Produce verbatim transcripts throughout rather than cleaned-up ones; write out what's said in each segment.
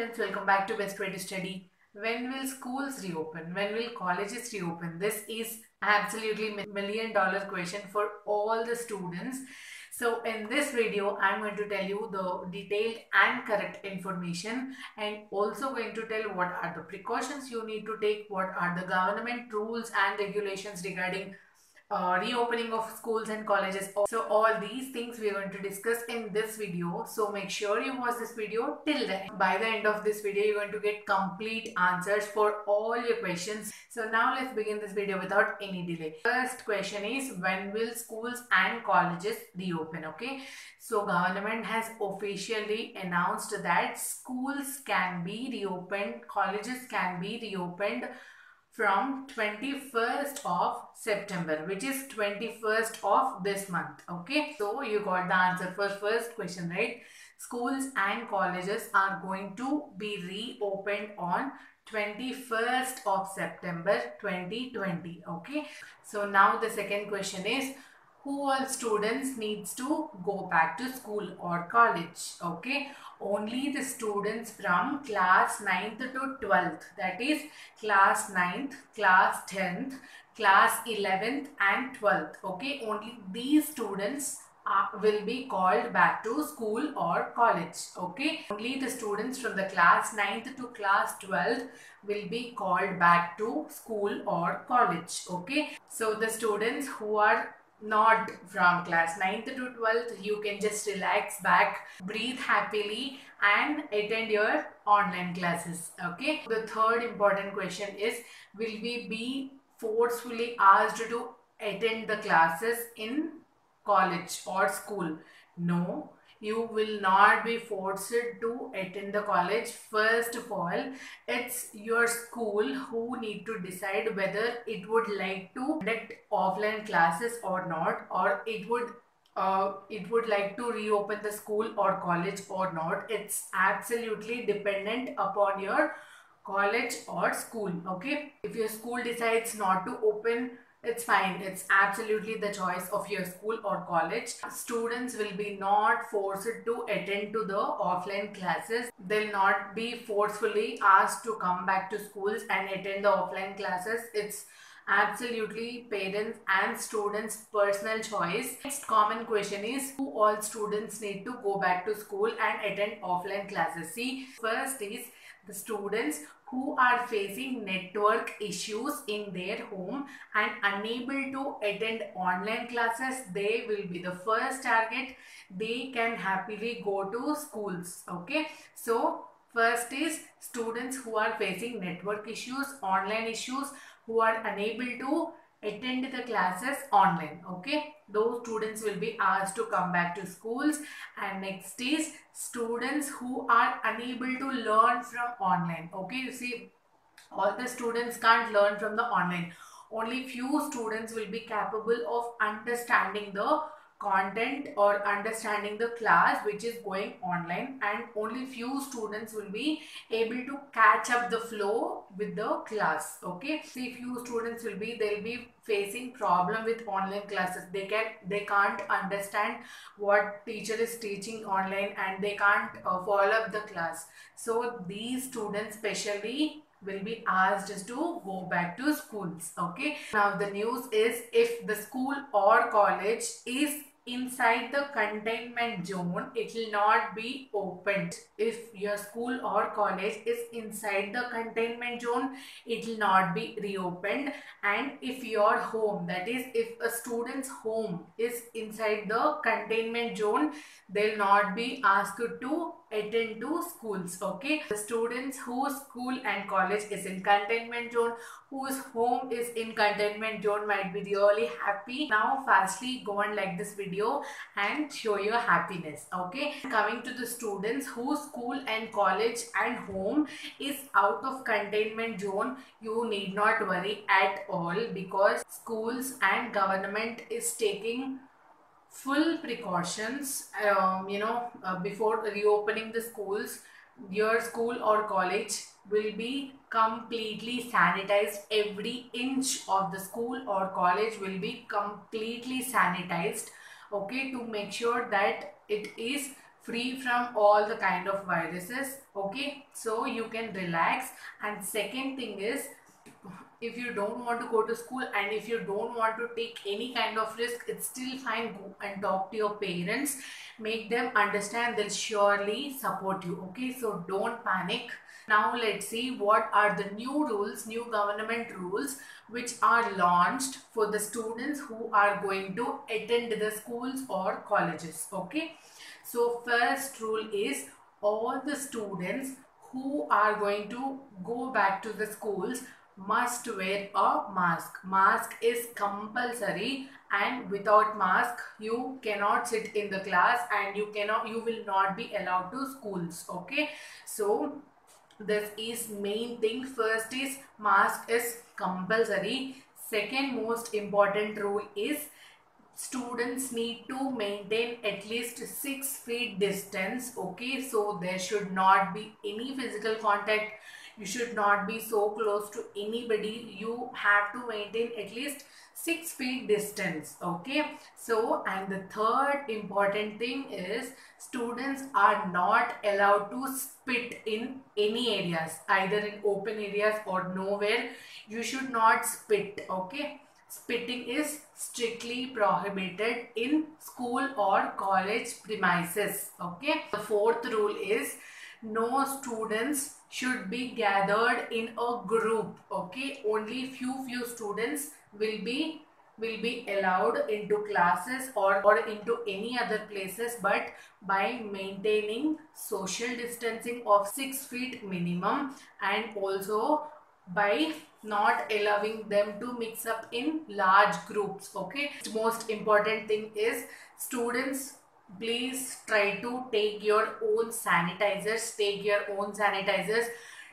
friends, welcome back to Best Way to Study. When will schools reopen? When will colleges reopen? This is absolutely million dollar question for all the students. So in this video, I'm going to tell you the detailed and correct information and also going to tell what are the precautions you need to take, what are the government rules and regulations regarding uh, reopening of schools and colleges. So all these things we are going to discuss in this video. So make sure you watch this video till the end. By the end of this video, you're going to get complete answers for all your questions. So now let's begin this video without any delay. First question is, when will schools and colleges reopen? Okay. So government has officially announced that schools can be reopened, colleges can be reopened from twenty-first of September, which is twenty-first of this month. Okay, so you got the answer for first question, right? Schools and colleges are going to be reopened on twenty-first of September twenty twenty. Okay, so now the second question is, who all students needs to go back to school or college? Okay, only the students from class ninth to twelfth, that is class ninth, class tenth, class eleventh and twelfth. Okay, only these students uh, will be called back to school or college. Okay, only the students from the class ninth to class twelfth will be called back to school or college. Okay, so the students who are not from class ninth to twelfth, you can just relax back, breathe happily and attend your online classes. Okay, the third important question is, will we be forcefully asked to attend the classes in college or school? No, you will not be forced to attend the college. First of all, it's your school who need to decide whether it would like to conduct offline classes or not, or it would uh, it would like to reopen the school or college or not. It's absolutely dependent upon your college or school. Okay, if your school decides not to open, it's fine. It's absolutely the choice of your school or college. Students will be not forced to attend to the offline classes. They'll not be forcefully asked to come back to schools and attend the offline classes. It's absolutely parents and students' personal choice. Next common question is, who all students need to go back to school and attend offline classes? See, first is the students who are facing network issues in their home and unable to attend online classes. They will be the first target. They can happily go to schools. Okay, so first is students who are facing network issues, online issues, who are unable to attend the classes online. Okay, those students will be asked to come back to schools. And next is students who are unable to learn from online. Okay, you see, all the students can't learn from the online. Only few students will be capable of understanding the content or understanding the class which is going online, and only few students will be able to catch up the flow with the class. Okay, see, few students will be, they'll be facing problem with online classes. They can they can't understand what teacher is teaching online and they can't uh, follow up the class. So these students specially will be asked just to go back to schools. Okay, now the news is, if the school or college is inside the containment zone, it will not be opened. If your school or college is inside the containment zone, it will not be reopened. And if your home, that is if a student's home is inside the containment zone, they'll not be asked to attend to schools. Okay, the students whose school and college is in containment zone, whose home is in containment zone, might be really happy. Now fastly go and like this video and show your happiness. Okay, coming to the students whose school and college and home is out of containment zone, you need not worry at all, because schools and government is taking full precautions, um, you know, uh, before reopening the schools. Your school or college will be completely sanitized. Every inch of the school or college will be completely sanitized. Okay, to make sure that it is free from all the kind of viruses. Okay, so you can relax. And second thing is, if you don't want to go to school and if you don't want to take any kind of risk, it's still fine. Go and talk to your parents, make them understand, they'll surely support you. Okay, so don't panic. Now let's see what are the new rules, new government rules which are launched for the students who are going to attend the schools or colleges. Okay, so first rule is, all the students who are going to go back to the schools must wear a mask. Mask is compulsory, and without mask you cannot sit in the class and you cannot you will not be allowed to schools. Okay, so this is main thing. First is, mask is compulsory. Second most important rule is, students need to maintain at least six feet distance. Okay, so there should not be any physical contact. You should not be so close to anybody. You have to maintain at least six feet distance. Okay, so and the third important thing is, students are not allowed to spit in any areas, either in open areas or nowhere. You should not spit. Okay, spitting is strictly prohibited in school or college premises. Okay, the fourth rule is, no students should be gathered in a group. Okay, only few few students will be will be allowed into classes or, or into any other places, but by maintaining social distancing of six feet minimum, and also by not allowing them to mix up in large groups. Okay, most important thing is, students, please try to take your own sanitizers. Take your own sanitizers.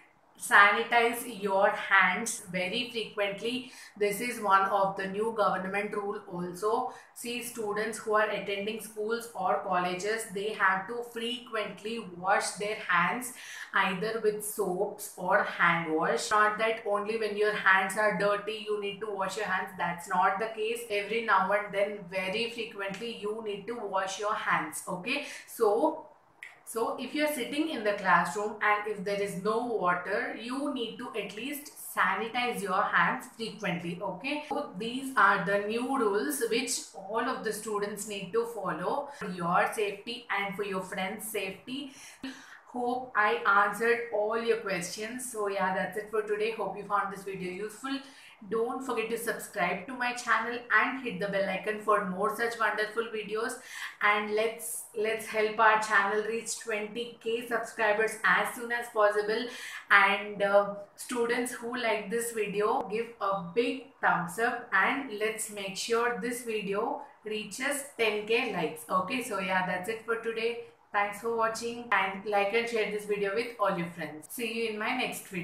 Sanitize your hands very frequently. This is one of the new government rule also. See, students who are attending schools or colleges, they have to frequently wash their hands either with soaps or hand wash. Not that only when your hands are dirty you need to wash your hands. That's not the case. Every now and then, very frequently, you need to wash your hands. Okay, so So if you are sitting in the classroom and if there is no water, you need to at least sanitize your hands frequently. Okay, so these are the new rules which all of the students need to follow for your safety and for your friends' safety. Hope I answered all your questions. So yeah, that's it for today. Hope you found this video useful. Don't forget to subscribe to my channel and hit the bell icon for more such wonderful videos. And let's let's help our channel reach twenty K subscribers as soon as possible. And uh, students who like this video, give a big thumbs up, and let's make sure this video reaches ten K likes. Okay, so yeah, that's it for today. Thanks for watching, and like and share this video with all your friends. See you in my next video.